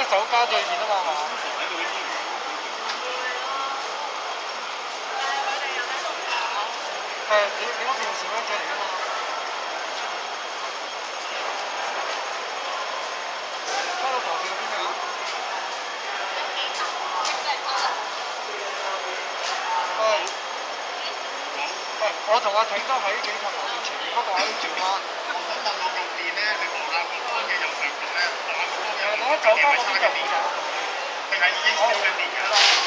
酒家對面啊嘛，係嘛？係你嗰邊係示威者嚟㗎嘛？翻到旁邊邊㗎？係。喂，我同阿挺都喺警察樓面前面，不過喺轉彎。我想問下後邊咧，你望下嗰方嘅右上角咧，望下嗰方嘅。我喺酒家嗰邊就冇咗。定係已經燒緊電㗎啦？